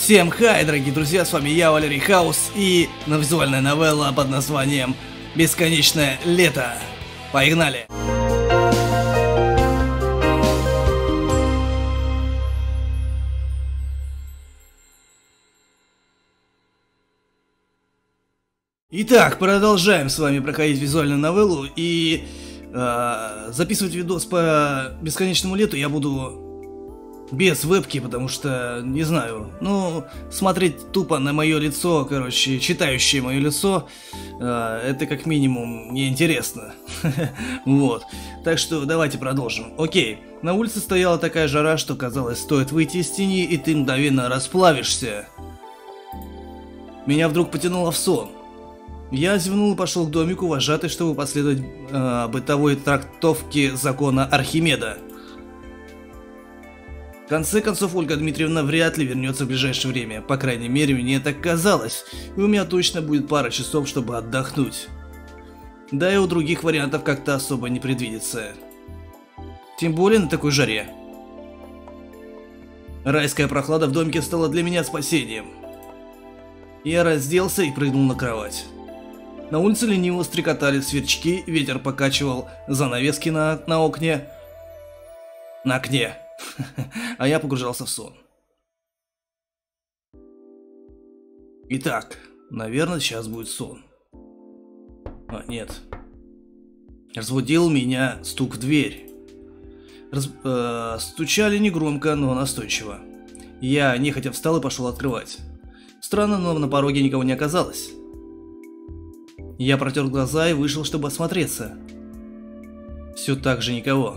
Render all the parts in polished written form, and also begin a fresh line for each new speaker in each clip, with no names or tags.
Всем хай, дорогие друзья, с вами я, Валерий Хаус, и визуальная новелла под названием «Бесконечное лето». Погнали! Итак, продолжаем с вами проходить визуальную новеллу, и записывать видос по бесконечному лету я буду без вебки, потому что, не знаю, ну, смотреть тупо на мое лицо, короче, читающее мое лицо, это как минимум неинтересно. Вот, так что давайте продолжим. Окей, на улице стояла такая жара, что казалось, стоит выйти из тени, и ты мгновенно расплавишься. Меня вдруг потянуло в сон. Я зевнул и пошел к домику вожатой, чтобы последовать бытовой трактовке закона Архимеда. В конце концов, Ольга Дмитриевна вряд ли вернется в ближайшее время, по крайней мере, мне так казалось, и у меня точно будет пара часов, чтобы отдохнуть. Да и у других вариантов как-то особо не предвидится. Тем более на такой жаре. Райская прохлада в домике стала для меня спасением. Я разделся и прыгнул на кровать. На улице лениво стрекотали сверчки, ветер покачивал занавески на окне. На окне. А я погружался в сон. Итак, наверное, сейчас будет сон. А, нет. Разбудил меня стук в дверь. Стучали негромко, но настойчиво. Я нехотя встал и пошел открывать. Странно, но на пороге никого не оказалось. Я протер глаза и вышел, чтобы осмотреться. Все так же никого.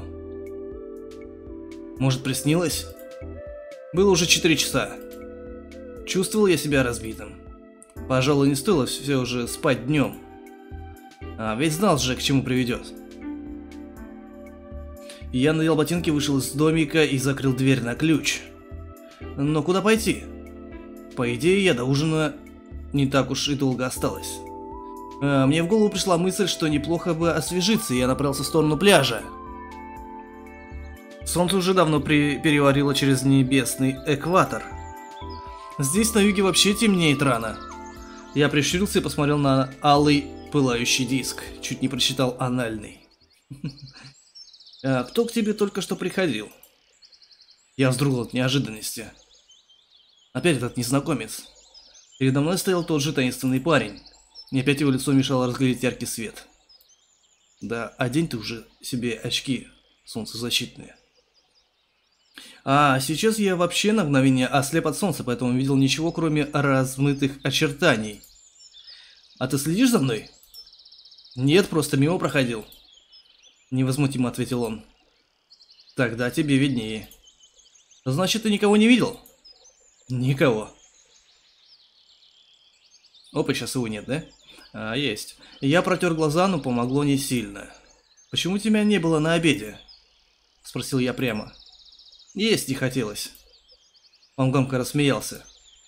Может, приснилось? Было уже 4 часа. Чувствовал я себя разбитым. Пожалуй, не стоило все же спать днем. А ведь знал же, к чему приведет. Я надел ботинки, вышел из домика и закрыл дверь на ключ. Но куда пойти? По идее, я до ужина не так уж и долго осталось. Мне в голову пришла мысль, что неплохо бы освежиться, и я направился в сторону пляжа. Солнце уже давно переварило через небесный экватор. Здесь на юге вообще темнеет рано. Я прищурился и посмотрел на алый пылающий диск. Чуть не прочитал анальный. Кто к тебе только что приходил? Я вздрогнул от неожиданности. Опять этот незнакомец. Передо мной стоял тот же таинственный парень. И опять его лицо мешало разглядеть яркий свет. Да одень ты уже себе очки солнцезащитные. А сейчас я вообще на мгновение ослеп от солнца, поэтому не видел ничего, кроме размытых очертаний. А ты следишь за мной? Нет, просто мимо проходил. Невозмутимо ответил он. Тогда тебе виднее. Значит, ты никого не видел? Никого. Опа, сейчас его нет, да? А, есть. Я протер глаза, но помогло не сильно. Почему тебя не было на обеде? Спросил я прямо. Есть не хотелось. Он громко рассмеялся.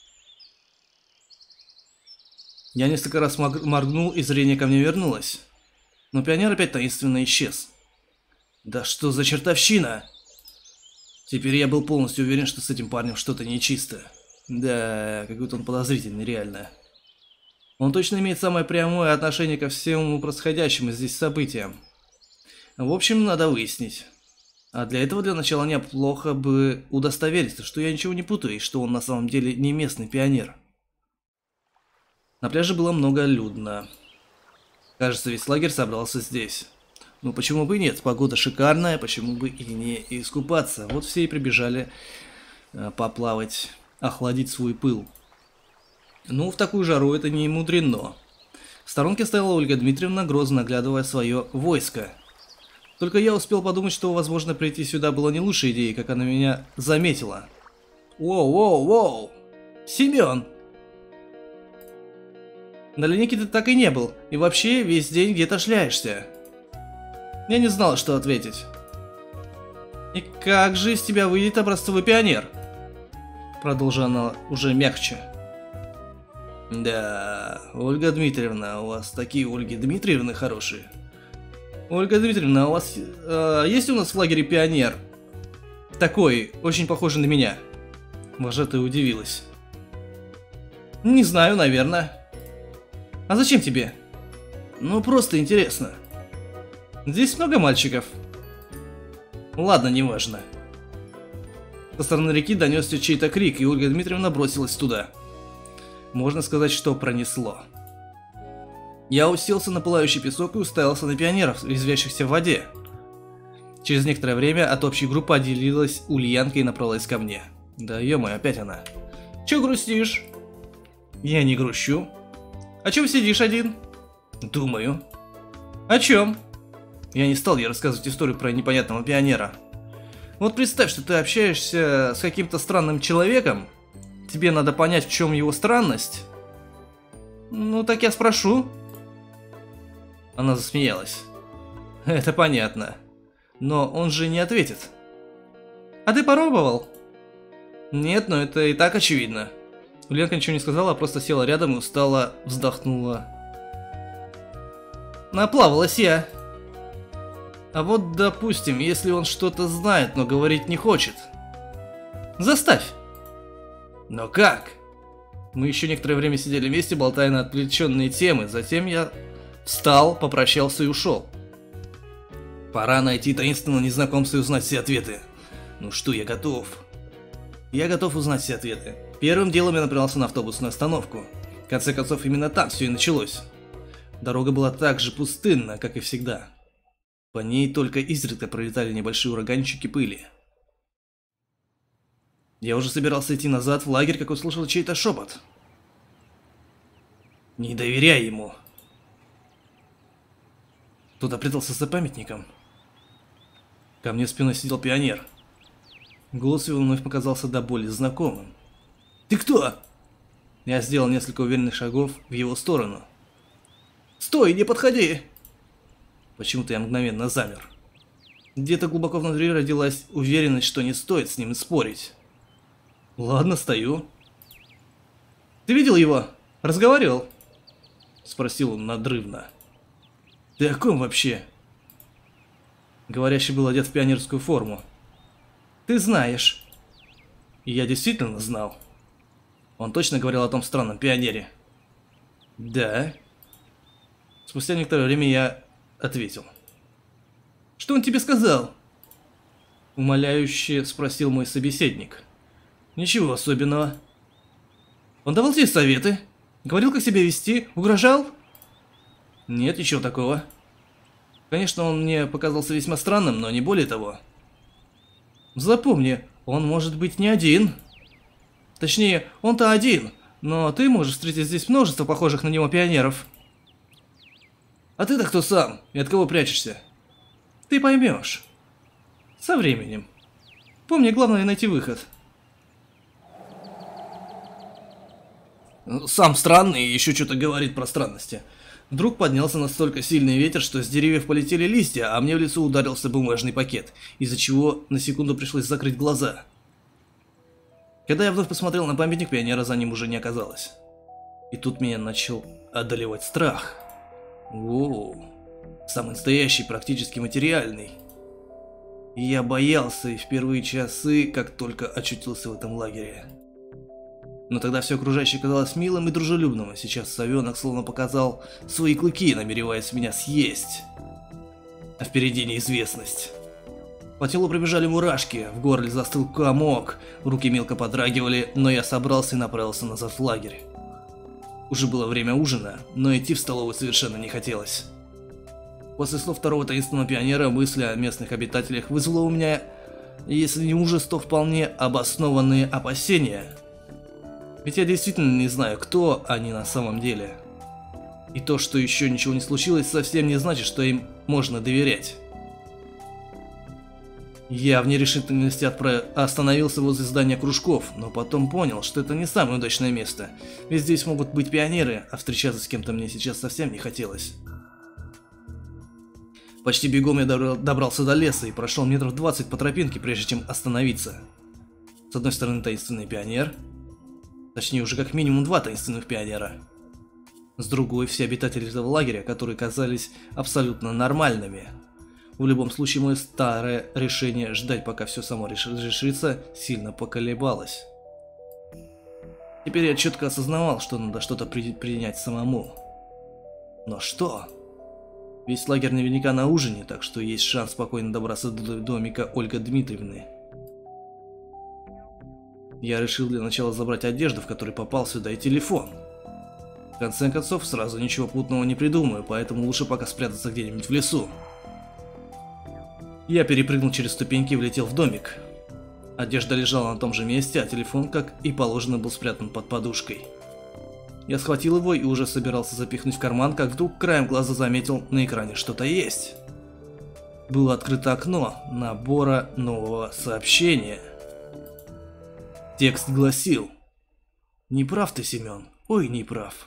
Я несколько раз моргнул, и зрение ко мне вернулось. Но пионер опять таинственно исчез. Да что за чертовщина? Теперь я был полностью уверен, что с этим парнем что-то нечисто. Да, какой-то он подозрительный, реально. Он точно имеет самое прямое отношение ко всему происходящему здесь событиям. В общем, надо выяснить. А для этого для начала неплохо бы удостовериться, что я ничего не путаю, и что он на самом деле не местный пионер. На пляже было многолюдно. Кажется, весь лагерь собрался здесь. Ну почему бы и нет, погода шикарная, почему бы и не искупаться. Вот все и прибежали поплавать, охладить свой пыл. Ну, в такую жару это не мудрено. В сторонке стояла Ольга Дмитриевна, грозно оглядывая свое войско. Только я успел подумать, что, возможно, прийти сюда было не лучшей идеей, как она меня заметила. Воу-воу-воу! Семен! На линейке ты так и не был, и вообще весь день где-то шляешься. Я не знал, что ответить. И как же из тебя выйдет образцовый пионер? Продолжила она уже мягче. Да, Ольга Дмитриевна, у вас такие Ольги Дмитриевны хорошие. Ольга Дмитриевна, у вас есть у нас в лагере пионер? Такой, очень похожий на меня. Вожатая удивилась. Не знаю, наверное. А зачем тебе? Ну, просто интересно. Здесь много мальчиков. Ладно, неважно. Со стороны реки донесся чей-то крик, и Ольга Дмитриевна бросилась туда. Можно сказать, что пронесло. Я уселся на пылающий песок и уставился на пионеров, резвящихся в воде. Через некоторое время от общей группы отделилась Ульянка и направилась ко мне. Да ё-моё, опять она. Чё грустишь? Я не грущу. А чё сидишь один? Думаю. О чем? Я не стал ей рассказывать историю про непонятного пионера. Вот представь, что ты общаешься с каким-то странным человеком. Тебе надо понять, в чем его странность. Ну так я спрошу. Она засмеялась. Это понятно. Но он же не ответит. А ты попробовал? Нет, но это и так очевидно. Ленка ничего не сказала, а просто села рядом и устало вздохнула. Наплавалась я. А вот, допустим, если он что-то знает, но говорить не хочет. Заставь. Но как? Мы еще некоторое время сидели вместе, болтая на отвлеченные темы. Затем я встал, попрощался и ушел. Пора найти таинственного незнакомца и узнать все ответы. Ну что, я готов. Я готов узнать все ответы. Первым делом я направился на автобусную остановку. В конце концов, именно там все и началось. Дорога была так же пустынна, как и всегда. По ней только изредка пролетали небольшие ураганчики пыли. Я уже собирался идти назад в лагерь, как услышал чей-то шепот. Не доверяй ему. Кто-то прятался за памятником. Ко мне спиной сидел пионер. Голос его вновь показался до боли знакомым. «Ты кто?» Я сделал несколько уверенных шагов в его сторону. «Стой, не подходи!» Почему-то я мгновенно замер. Где-то глубоко внутри родилась уверенность, что не стоит с ним спорить. Ладно, стою. «Ты видел его? Разговаривал?» Спросил он надрывно. «Ты о ком вообще?» Говорящий был одет в пионерскую форму. «Ты знаешь». И я действительно знал. Он точно говорил о том странном пионере. «Да». Спустя некоторое время я ответил. «Что он тебе сказал?» Умоляюще спросил мой собеседник. «Ничего особенного». «Он давал тебе советы? Говорил, как себя вести? Угрожал?» «Нет, ничего такого. Конечно, он мне показался весьма странным, но не более того». «Запомни, он может быть не один. Точнее, он-то один, но ты можешь встретить здесь множество похожих на него пионеров». «А ты-то кто сам? И от кого прячешься?» «Ты поймешь. Со временем. Помни, главное найти выход». Сам странный и еще что-то говорит про странности. Вдруг поднялся настолько сильный ветер, что с деревьев полетели листья, а мне в лицо ударился бумажный пакет, из-за чего на секунду пришлось закрыть глаза. Когда я вновь посмотрел на памятник, пионера за ним уже не оказалось. И тут меня начал одолевать страх. Воу, самый настоящий, практически материальный. И я боялся и в первые часы, как только очутился в этом лагере. Но тогда все окружающее казалось милым и дружелюбным, а сейчас совенок словно показал свои клыки, намереваясь меня съесть. А впереди неизвестность. По телу пробежали мурашки, в горле застыл комок, руки мелко подрагивали, но я собрался и направился назад в лагерь. Уже было время ужина, но идти в столовую совершенно не хотелось. После слов второго таинственного пионера мысли о местных обитателях вызвало у меня, если не ужас, то вполне обоснованные опасения. Ведь я действительно не знаю, кто они на самом деле. И то, что еще ничего не случилось, совсем не значит, что им можно доверять. Я в нерешительности остановился возле здания кружков, но потом понял, что это не самое удачное место. Ведь здесь могут быть пионеры, а встречаться с кем-то мне сейчас совсем не хотелось. Почти бегом я добрался до леса и прошел метров 20 по тропинке, прежде чем остановиться. С одной стороны таинственный пионер, точнее уже как минимум два таинственных пионера. С другой все обитатели этого лагеря, которые казались абсолютно нормальными. В любом случае, мое старое решение ждать, пока все само решится, сильно поколебалось. Теперь я четко осознавал, что надо что-то принять самому. Но что? Весь лагерь наверняка на ужине, так что есть шанс спокойно добраться до домика Ольги Дмитриевны. Я решил для начала забрать одежду, в которой попал сюда, и телефон. В конце концов, сразу ничего путного не придумаю, поэтому лучше пока спрятаться где-нибудь в лесу. Я перепрыгнул через ступеньки и влетел в домик. Одежда лежала на том же месте, а телефон, как и положено, был спрятан под подушкой. Я схватил его и уже собирался запихнуть в карман, как вдруг краем глаза заметил, на экране что-то есть. Было открыто окно набора нового сообщения. Текст гласил: «Не прав ты, Семен, ой, не прав».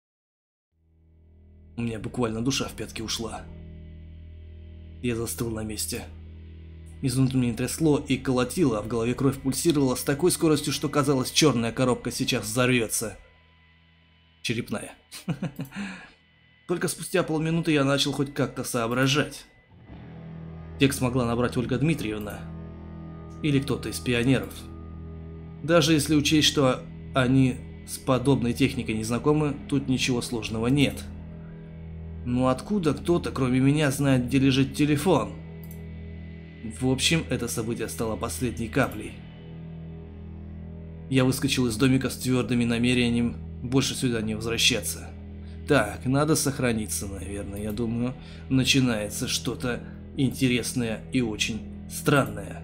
У меня буквально душа в пятки ушла. Я застыл на месте. Изнутри меня трясло и колотило, а в голове кровь пульсировала с такой скоростью, что казалось, черная коробка сейчас взорвется. Черепная. Только спустя полминуты я начал хоть как-то соображать. Текст могла набрать Ольга Дмитриевна. Или кто-то из пионеров. Даже если учесть, что они с подобной техникой не знакомы, тут ничего сложного нет. Но откуда кто-то, кроме меня, знает, где лежит телефон? В общем, это событие стало последней каплей. Я выскочил из домика с твердым намерением больше сюда не возвращаться. Так, надо сохраниться, наверное. Я думаю, начинается что-то интересное и очень странное.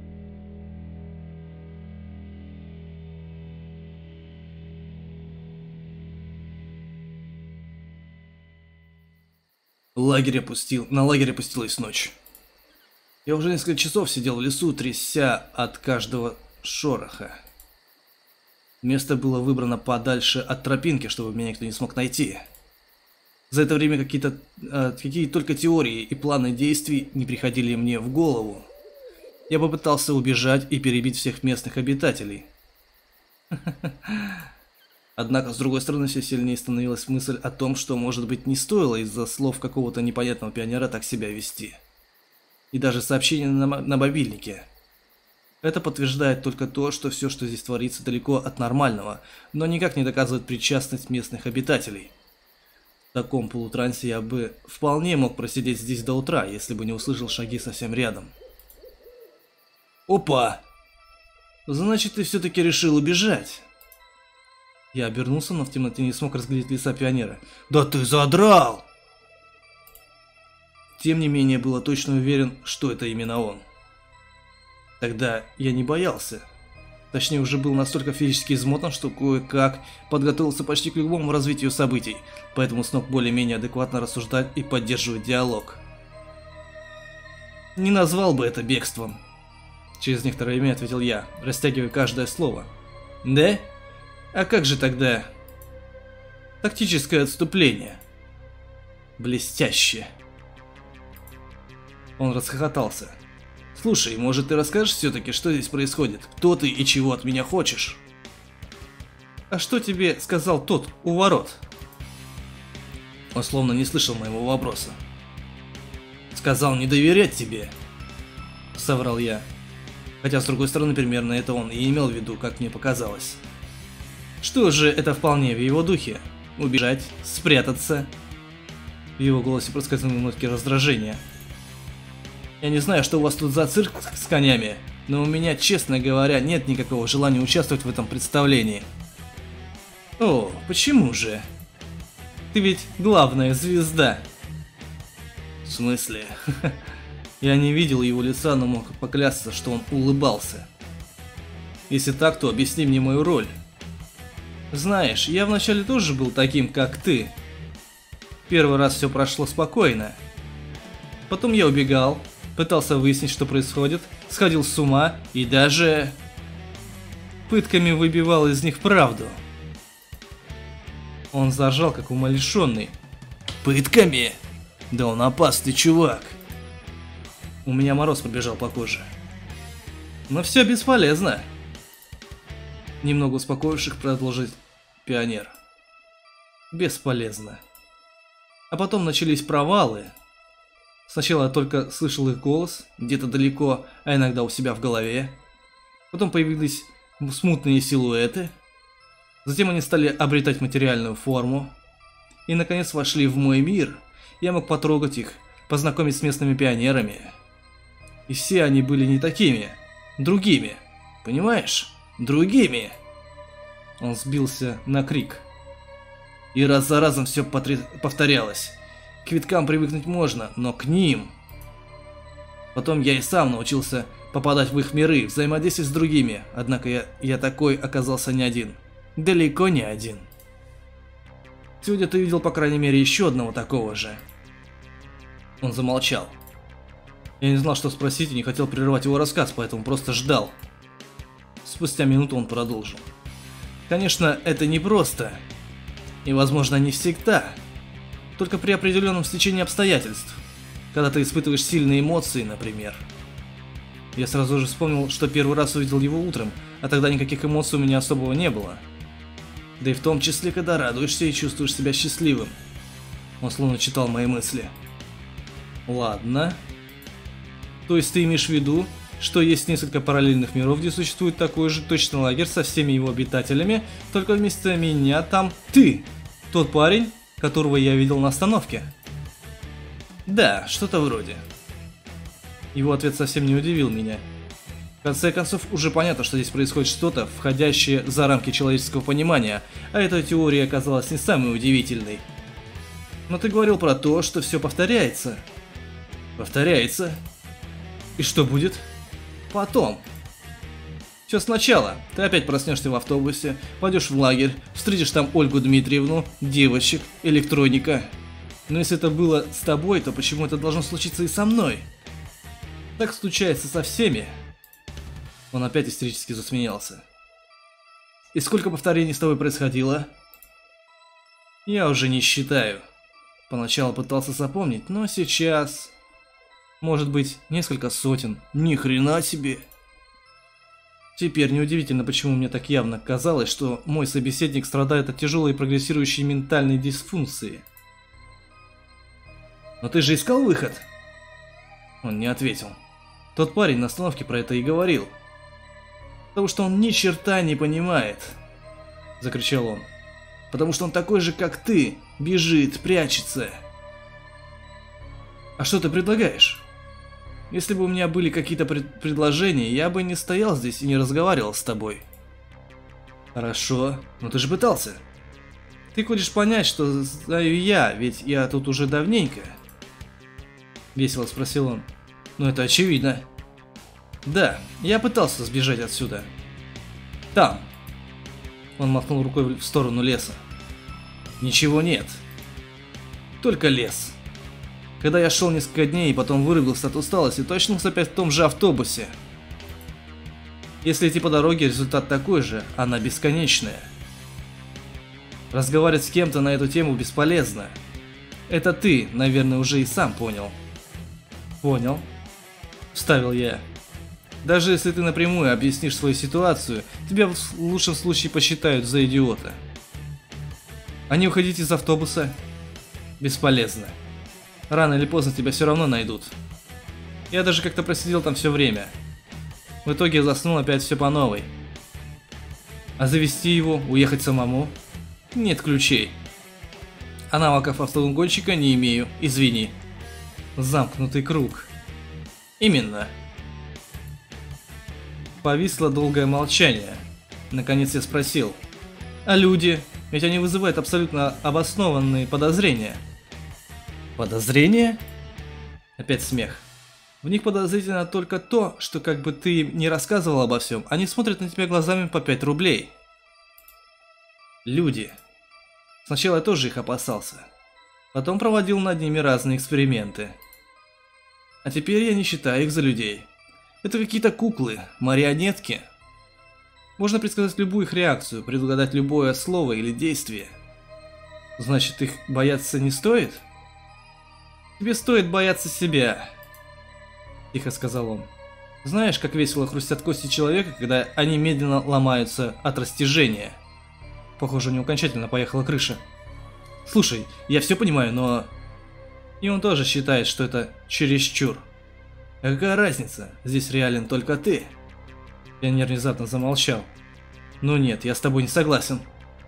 На лагерь опустилась ночь. Я уже несколько часов сидел в лесу, тряся от каждого шороха. Место было выбрано подальше от тропинки, чтобы меня никто не смог найти. За это время какие только теории и планы действий не приходили мне в голову. Я попытался убежать и перебить всех местных обитателей. Однако, с другой стороны, все сильнее становилась мысль о том, что, может быть, не стоило из-за слов какого-то непонятного пионера так себя вести. И даже сообщение на мобильнике. Это подтверждает только то, что все, что здесь творится, далеко от нормального, но никак не доказывает причастность местных обитателей. В таком полутрансе я бы вполне мог просидеть здесь до утра, если бы не услышал шаги совсем рядом. Опа! Значит, ты все-таки решил убежать. Я обернулся, но в темноте не смог разглядеть лица пионера. Да ты задрал! Тем не менее, было точно уверен, что это именно он. Тогда я не боялся. Точнее, уже был настолько физически измотан, что кое-как подготовился почти к любому развитию событий, поэтому смог более-менее адекватно рассуждать и поддерживать диалог. Не назвал бы это бегством. Через некоторое время ответил я, растягивая каждое слово. Да? А как же тогда? Тактическое отступление. Блестяще. Он расхохотался. Слушай, может, ты расскажешь все-таки, что здесь происходит? Кто ты и чего от меня хочешь? А что тебе сказал тот у ворот? Он словно не слышал моего вопроса. Сказал не доверять тебе, соврал я. Хотя, с другой стороны, примерно это он и имел в виду, как мне показалось. Что же, это вполне в его духе. Убежать, спрятаться. В его голосе проскользнули нотки раздражения. Я не знаю, что у вас тут за цирк с конями, но у меня, честно говоря, нет никакого желания участвовать в этом представлении. О, почему же? Ты ведь главная звезда. В смысле? Я не видел его лица, но мог поклясться, что он улыбался. Если так, то объясни мне мою роль. Знаешь, я вначале тоже был таким, как ты. Первый раз все прошло спокойно. Потом я убегал, пытался выяснить, что происходит, сходил с ума и даже пытками выбивал из них правду. Он заржал, как умалишенный. Пытками? Да он опасный чувак. У меня мороз пробежал по коже. Но все бесполезно. Немного успокоивших продолжит пионер. Бесполезно. А потом начались провалы. Сначала я только слышал их голос, где-то далеко, а иногда у себя в голове. Потом появились смутные силуэты. Затем они стали обретать материальную форму. И наконец вошли в мой мир. Я мог потрогать их, познакомить с местными пионерами. И все они были не такими, другими. Понимаешь? Другими. Он сбился на крик. И раз за разом все повторялось. К виткам привыкнуть можно, но к ним... Потом я и сам научился попадать в их миры, взаимодействовать с другими, однако я такой оказался не один. Далеко не один. Сегодня ты видел, по крайней мере, еще одного такого же. Он замолчал. Я не знал, что спросить, и не хотел прерывать его рассказ, поэтому просто ждал. Спустя минуту он продолжил. Конечно, это непросто. И, возможно, не всегда. Только при определенном стечении обстоятельств. Когда ты испытываешь сильные эмоции, например. Я сразу же вспомнил, что первый раз увидел его утром, а тогда никаких эмоций у меня особого не было. Да и в том числе, когда радуешься и чувствуешь себя счастливым. Он словно читал мои мысли. Ладно. То есть ты имеешь в виду, что есть несколько параллельных миров, где существует такой же точный лагерь со всеми его обитателями, только вместо меня там ты, тот парень, которого я видел на остановке? Да, что-то вроде. Его ответ совсем не удивил меня. В конце концов, уже понятно, что здесь происходит что-то, входящее за рамки человеческого понимания, а эта теория оказалась не самой удивительной. Но ты говорил про то, что все повторяется. Повторяется? И что будет? Потом. Все сначала. Ты опять проснешься в автобусе, пойдешь в лагерь, встретишь там Ольгу Дмитриевну, девочек, электроника. Но если это было с тобой, то почему это должно случиться и со мной? Так случается со всеми. Он опять истерически засмеялся. И сколько повторений с тобой происходило? Я уже не считаю. Поначалу пытался запомнить, но сейчас... Может быть, несколько сотен. Ни хрена себе. Теперь неудивительно, почему мне так явно казалось, что мой собеседник страдает от тяжелой и прогрессирующей ментальной дисфункции. Но ты же искал выход? Он не ответил. Тот парень на остановке про это и говорил. Потому что он ни черта не понимает, закричал он. Потому что он такой же, как ты, бежит, прячется. А что ты предлагаешь? Если бы у меня были какие-то предложения, я бы не стоял здесь и не разговаривал с тобой. Хорошо, но ты же пытался. Ты хочешь понять, что знаю я, ведь я тут уже давненько. Весело спросил он. Ну это очевидно. Да, я пытался сбежать отсюда. Там. Он махнул рукой в сторону леса. Ничего нет. Только лес. Когда я шел несколько дней и потом вырубился от усталости, то очнулся опять в том же автобусе. Если идти по дороге, результат такой же, она бесконечная. Разговаривать с кем-то на эту тему бесполезно. Это ты, наверное, уже и сам понял. Понял. Вставил я. Даже если ты напрямую объяснишь свою ситуацию, тебя в лучшем случае посчитают за идиота. А не уходить из автобуса? Бесполезно. Рано или поздно тебя все равно найдут. Я даже как-то просидел там все время. В итоге заснул опять все по новой. А завести его, уехать самому? Нет ключей. А навыков автоугонщика не имею, извини. Замкнутый круг. Именно. Повисло долгое молчание. Наконец я спросил. А люди? Ведь они вызывают абсолютно обоснованные подозрения. Подозрения? Опять смех. В них подозрительно только то, что как бы ты не рассказывал обо всем, они смотрят на тебя глазами по 5 рублей. Люди. Сначала я тоже их опасался. Потом проводил над ними разные эксперименты. А теперь я не считаю их за людей. Это какие-то куклы, марионетки. Можно предсказать любую их реакцию, предугадать любое слово или действие. Значит, их бояться не стоит? Тебе стоит бояться себя, тихо сказал он. Знаешь, как весело хрустят кости человека, когда они медленно ломаются от растяжения? Похоже, у него окончательно поехала крыша. Слушай, я все понимаю, но... И он тоже считает, что это чересчур. А какая разница? Здесь реален только ты. Пионер внезапно замолчал. Ну нет, я с тобой не согласен.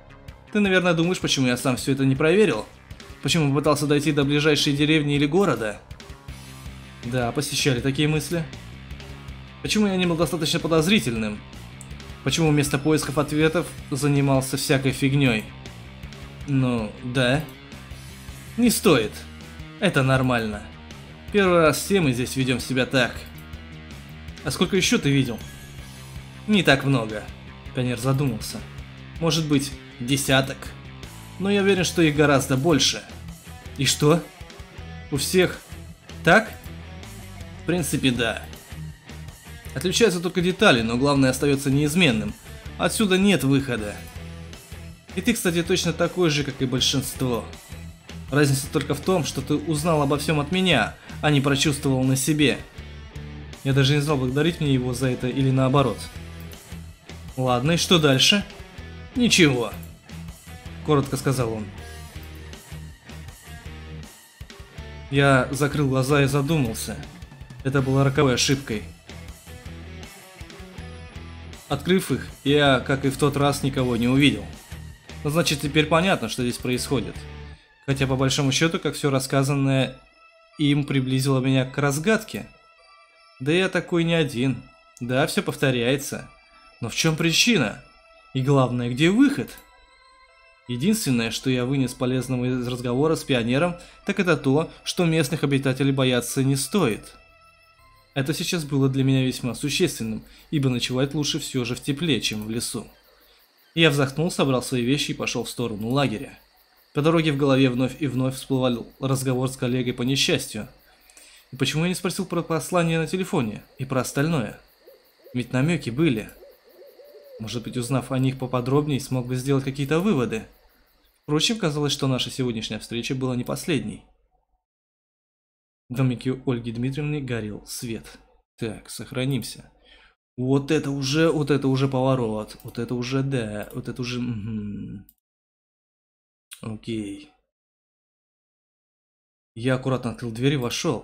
Ты, наверное, думаешь, почему я сам все это не проверил? Почему пытался дойти до ближайшей деревни или города? Да, посещали такие мысли. Почему я не был достаточно подозрительным? Почему вместо поисков ответов занимался всякой фигней? Ну, да. Не стоит. Это нормально. Первый раз все мы здесь ведем себя так. А сколько еще ты видел? Не так много. Пионер задумался. Может быть, десяток. Но я уверен, что их гораздо больше. И что? У всех так? В принципе, да. Отличаются только детали, но главное остается неизменным. Отсюда нет выхода. И ты, кстати, точно такой же, как и большинство. Разница только в том, что ты узнал обо всем от меня, а не прочувствовал на себе. Я даже не знал, благодарить мне его за это или наоборот. Ладно, и что дальше? Ничего. Коротко сказал он. Я закрыл глаза и задумался. Это было роковой ошибкой. Открыв их, я, как и в тот раз, никого не увидел. Значит, теперь понятно, что здесь происходит. Хотя, по большому счету, как все рассказанное им приблизило меня к разгадке. Да я такой не один. Да, все повторяется. Но в чем причина? И главное, где выход? Единственное, что я вынес полезного из разговора с пионером, так это то, что местных обитателей бояться не стоит. Это сейчас было для меня весьма существенным, ибо ночевать лучше все же в тепле, чем в лесу. Я вздохнул, собрал свои вещи и пошел в сторону лагеря. По дороге в голове вновь и вновь всплывал разговор с коллегой по несчастью. И почему я не спросил про послание на телефоне и про остальное? Ведь намеки были. Может быть, узнав о них поподробнее, смог бы сделать какие-то выводы. Впрочем, казалось, что наша сегодняшняя встреча была не последней. В домике Ольги Дмитриевны горел свет. Так, сохранимся. Вот это уже поворот. Вот это уже, да, вот это уже... Окей. Я аккуратно открыл дверь и вошел.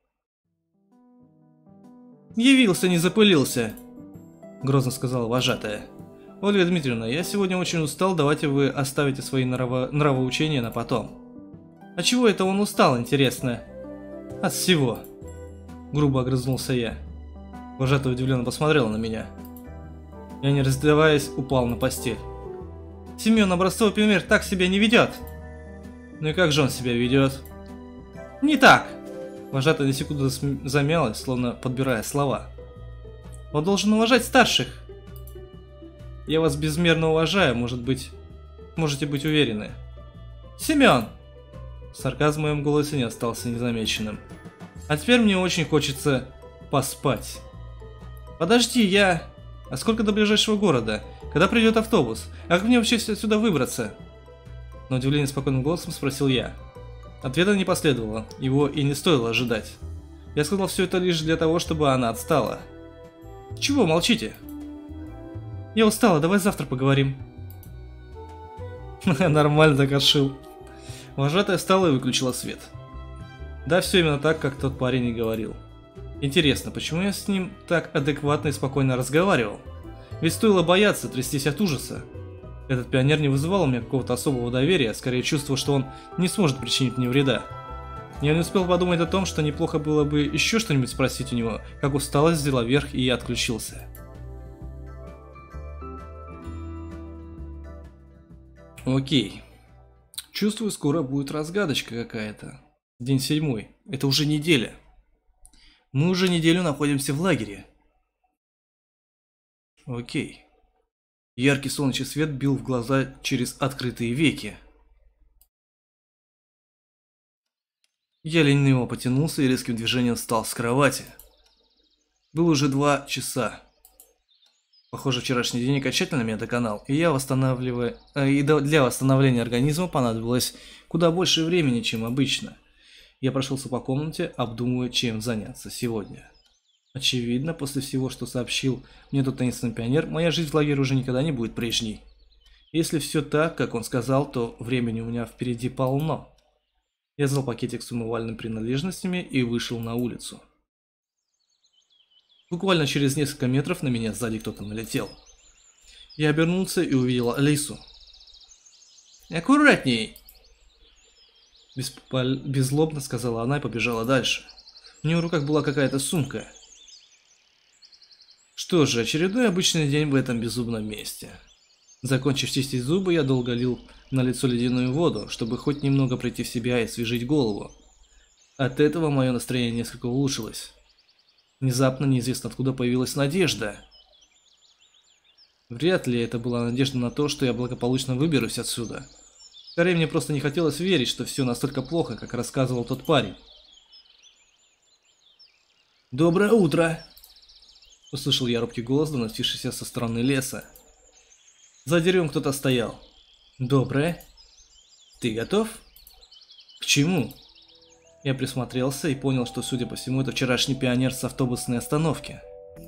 «Явился, не запылился», — грозно сказала вожатая. «Ольга Дмитриевна, я сегодня очень устал, давайте вы оставите свои нравоучения на потом». «А чего это он устал, интересно?» «От всего», — грубо огрызнулся я. Вожатая удивленно посмотрела на меня. Я, не раздеваясь, упал на постель. «Семен, образцовый пионер так себя не ведет!» «Ну и как же он себя ведет?» «Не так!» Вожатая на секунду замялась, словно подбирая слова. «Он должен уважать старших!» «Я вас безмерно уважаю, можете быть уверены!» «Семен!» Сарказм в моем голосе не остался незамеченным. «А теперь мне очень хочется поспать!» «Подожди, я...» «А сколько до ближайшего города? Когда придет автобус? А как мне вообще отсюда выбраться?» На удивление спокойным голосом спросил я. Ответа не последовало, его и не стоило ожидать. Я сказал все это лишь для того, чтобы она отстала. «Чего молчите?» «Я устала, давай завтра поговорим». Нормально так отшил. Вожатая встала и выключила свет. Да, все именно так, как тот парень и говорил. Интересно, почему я с ним так адекватно и спокойно разговаривал? Ведь стоило бояться, трястись от ужаса. Этот пионер не вызывал у меня какого-то особого доверия, скорее чувство, что он не сможет причинить мне вреда. Я не успел подумать о том, что неплохо было бы еще что-нибудь спросить у него, как усталость взяла верх, и я отключился. Окей. Чувствую, скоро будет разгадочка какая-то. День 7. Это уже неделя. Мы уже неделю находимся в лагере. Окей. Яркий солнечный свет бил в глаза через открытые веки. Я лениво потянулся и резким движением встал с кровати. Было уже 2 часа. Похоже, вчерашний день окончательно меня доконал, и для восстановления организма понадобилось куда больше времени, чем обычно. Я прошелся по комнате, обдумывая, чем заняться сегодня. Очевидно, после всего, что сообщил мне тот таинственный пионер, моя жизнь в лагере уже никогда не будет прежней. Если все так, как он сказал, то времени у меня впереди полно. Я взял пакетик с умывальными принадлежностями и вышел на улицу. Буквально через несколько метров на меня сзади кто-то налетел. Я обернулся и увидел Алису. Аккуратней!» Беззлобно сказала она и побежала дальше. У нее в руках была какая-то сумка. Что же, очередной обычный день в этом безумном месте. Закончив чистить зубы, я долго лил на лицо ледяную воду, чтобы хоть немного прийти в себя и освежить голову. От этого мое настроение несколько улучшилось. Внезапно, неизвестно откуда, появилась надежда. Вряд ли это была надежда на то, что я благополучно выберусь отсюда. Скорее, мне просто не хотелось верить, что все настолько плохо, как рассказывал тот парень. «Доброе утро!» — услышал я робкий голос, доносившийся со стороны леса. За деревом кто-то стоял. «Доброе. Ты готов?» «К чему?» Я присмотрелся и понял, что, судя по всему, это вчерашний пионер с автобусной остановки.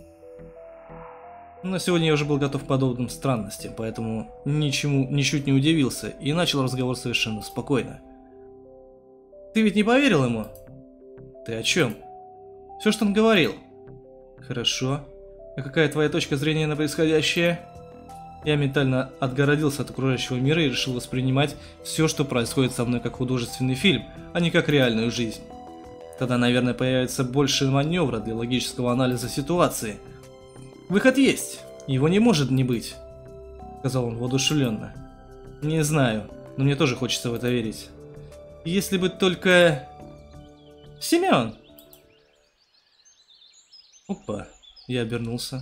Но сегодня я уже был готов к подобным странностям, поэтому ничуть не удивился и начал разговор совершенно спокойно. «Ты ведь не поверил ему?» «Ты о чем?» «Все, что он говорил». «Хорошо. А какая твоя точка зрения на происходящее?» Я ментально отгородился от окружающего мира и решил воспринимать все, что происходит со мной, как художественный фильм, а не как реальную жизнь. Тогда, наверное, появится больше маневра для логического анализа ситуации. «Выход есть, его не может не быть», — сказал он воодушевленно. «Не знаю, но мне тоже хочется в это верить. Если бы только... Семен!» Опа, я обернулся.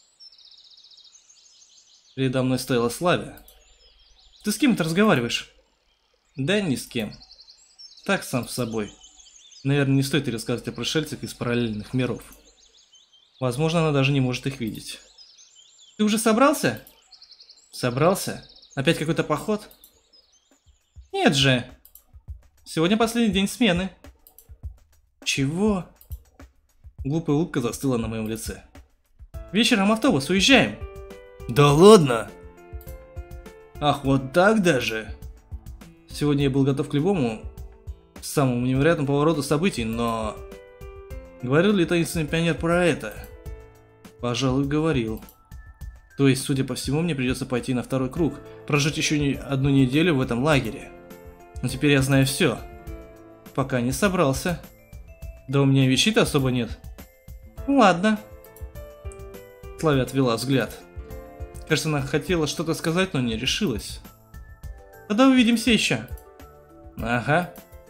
Передо мной стояла Славя. «Ты с кем это разговариваешь?» «Да ни с кем. Так, сам с собой. Наверное, не стоит и рассказывать о пришельцах из параллельных миров. Возможно, она даже не может их видеть». «Ты уже собрался?» «Собрался? Опять какой-то поход?» «Нет же. Сегодня последний день смены». «Чего?» Глупая улыбка застыла на моем лице. «Вечером автобус, уезжаем». «Да ладно!» «Ах, вот так даже!» Сегодня я был готов к любому, самому невероятному повороту событий, но... Говорил ли таинственный пионер про это? Пожалуй, говорил. То есть, судя по всему, мне придется пойти на второй круг, прожить еще одну неделю в этом лагере. Но теперь я знаю все. Пока не собрался. Да у меня вещей-то особо нет. Ладно. Славя отвела взгляд. Кажется, она хотела что-то сказать, но не решилась. Тогда увидимся еще. Ага.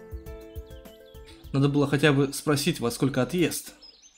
Надо было хотя бы спросить, во сколько отъезд.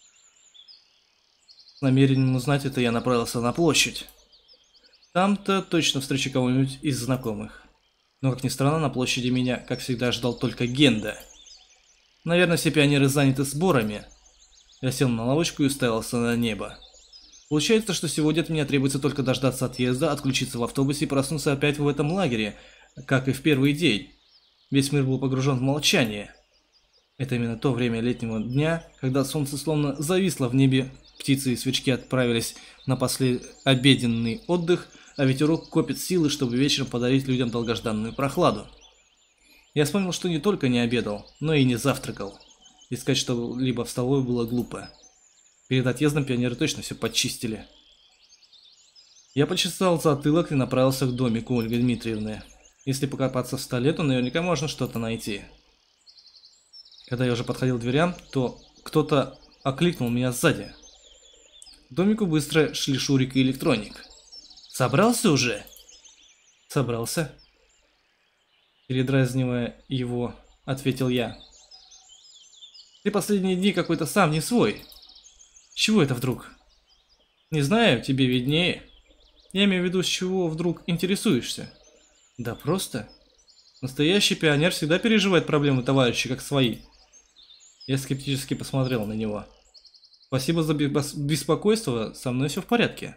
С намерением узнать это я направился на площадь. Там-то точно встречу кого-нибудь из знакомых. Но, как ни странно, на площади меня, как всегда, ждал только Генда. Наверное, все пионеры заняты сборами. Я сел на лавочку и уставился на небо. Получается, что сегодня от меня требуется только дождаться отъезда, отключиться в автобусе и проснуться опять в этом лагере, как и в первый день. Весь мир был погружен в молчание. Это именно то время летнего дня, когда солнце словно зависло в небе, птицы и свечки отправились на послеобеденный отдых, а ветерок копит силы, чтобы вечером подарить людям долгожданную прохладу. Я вспомнил, что не только не обедал, но и не завтракал. Искать что-либо в столовой было глупо. Перед отъездом пионеры точно все подчистили. Я почесал затылок и направился к домику Ольги Дмитриевны. Если покопаться в столе, то наверняка можно что-то найти. Когда я уже подходил к дверям, то кто-то окликнул меня сзади. К домику быстро шли Шурик и Электроник. «Собрался уже?» «Собрался». Передразнивая его, ответил я. «Ты последние дни какой-то сам не свой. С чего это вдруг?» «Не знаю, тебе виднее. Я имею в виду, с чего вдруг интересуешься?» «Да просто. Настоящий пионер всегда переживает проблемы товарища как свои». Я скептически посмотрел на него. «Спасибо за беспокойство, со мной все в порядке».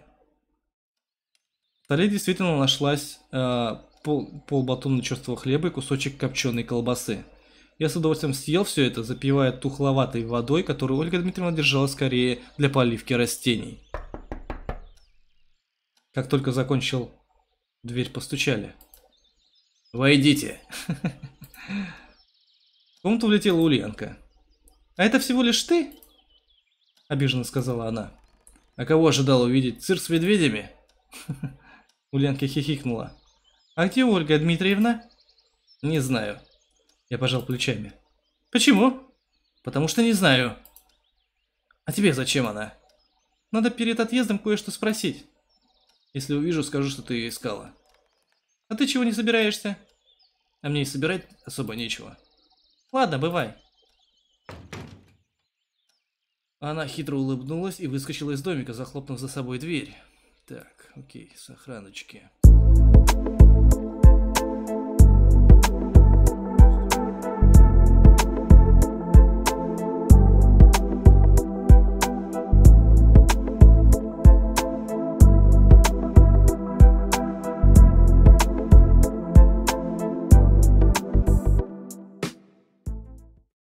В столе действительно нашлась полбатона черствого хлеба и кусочек копченой колбасы. Я с удовольствием съел все это, запивая тухловатой водой, которую Ольга Дмитриевна держала скорее для поливки растений. Как только закончил, в дверь постучали. «Войдите!» В комнату влетела Ульянка. «А это всего лишь ты?» — обиженно сказала она. «А кого ожидала увидеть? Цирк с медведями?» Ульянка хихикнула. А где Ольга Дмитриевна? Не знаю. Я пожал плечами. Почему? Потому что не знаю. А тебе зачем она? Надо перед отъездом кое-что спросить. Если увижу, скажу, что ты ее искала. А ты чего не собираешься? А мне и собирать особо нечего. Ладно, бывай. Она хитро улыбнулась и выскочила из домика, захлопнув за собой дверь. Так, окей, сохраночки.